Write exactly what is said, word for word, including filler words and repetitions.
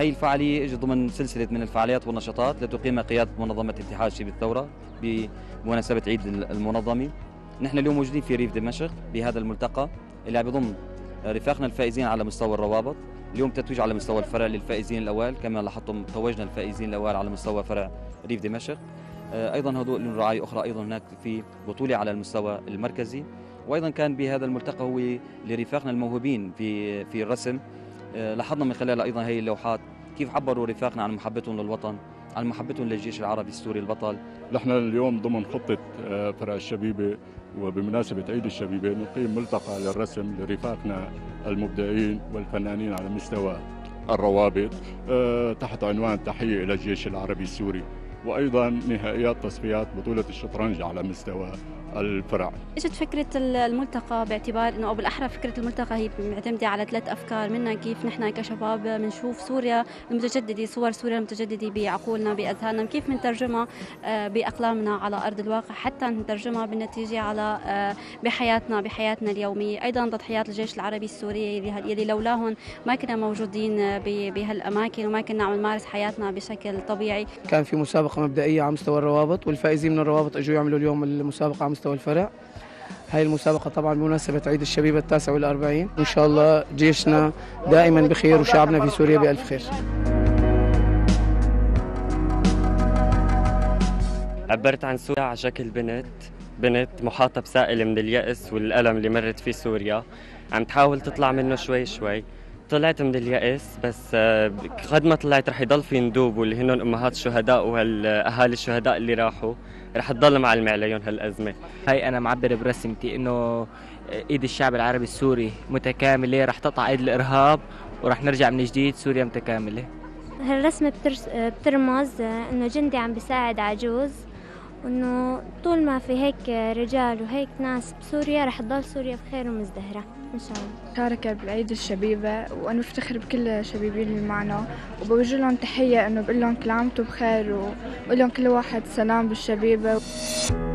هي الفعالية اجت ضمن سلسلة من الفعاليات والنشاطات التي تقيمها قيادة منظمة اتحاد شباب الثورة بمناسبة عيد المنظمة. نحن اليوم موجودين في ريف دمشق بهذا الملتقى اللي عم يضم رفاقنا الفائزين على مستوى الروابط. اليوم تتويج على مستوى الفرع للفائزين الأوائل، كما لاحظتم توجنا الفائزين الأوائل على مستوى فرع ريف دمشق. أيضا هدوء لهم رعاية أخرى أيضا هناك في بطولة على المستوى المركزي. وأيضا كان بهذا الملتقى هو لرفاقنا الموهوبين في في الرسم. لاحظنا من خلال أيضا هي اللوحات كيف عبروا رفاقنا عن محبتهم للوطن، عن محبتهم للجيش العربي السوري البطل. نحن اليوم ضمن خطة فرع الشبيبة وبمناسبة عيد الشبيبة نقيم ملتقى للرسم لرفاقنا المبدعين والفنانين على مستوى الروابط تحت عنوان تحية إلى الجيش العربي السوري، وأيضا نهائيات تصفيات بطولة الشطرنج على مستوى الفرع. اجت فكرة الملتقى باعتبار انه او بالاحرى فكرة الملتقى هي معتمدة على ثلاث افكار، منها كيف نحن كشباب بنشوف سوريا المتجددة، صور سوريا المتجددة بعقولنا باذهاننا، كيف بنترجمها باقلامنا على ارض الواقع حتى نترجمها بالنتيجة على بحياتنا بحياتنا اليومية. ايضا تضحيات الجيش العربي السوري يلي لولاهم ما كنا موجودين بهالاماكن وما كنا عم نمارس حياتنا بشكل طبيعي. كان في مسابقة مبدئية على مستوى الروابط، والفائزين من الروابط اجوا يعملوا اليوم المسابقة على مستوى الفرع. هاي المسابقة طبعا بمناسبة عيد الشبيبة التاسع والأربعين، وإن شاء الله جيشنا دائما بخير وشعبنا في سوريا بألف خير. عبرت عن سوريا على شكل بنت بنت محاطة بسائل من اليأس والألم اللي مرت فيه سوريا، عم تحاول تطلع منه شوي شوي. طلعت من اليأس، بس قد ما طلعت رح يضل في ندوب واللي هن أمهات الشهداء وهالأهالي الشهداء اللي راحوا رح تضل معلمة عليهم هالأزمة. هاي أنا معبر برسمتي إنه إيد الشعب العربي السوري متكاملة، رح تقطع إيد الإرهاب ورح نرجع من جديد سوريا متكاملة. هالرسمة بترمز إنه جندي عم بيساعد عجوز، وإنه طول ما في هيك رجال وهيك ناس بسوريا رح تضل سوريا بخير ومزدهرة إن شاء الله. شاركة بعيد الشبيبة وأنا بفتخر بكل الشبيبين اللي معنا، وبوجه لهم تحية إنه بقول لهم كل عام وانتم بخير، وبقول لهم كل واحد سلام بالشبيبة.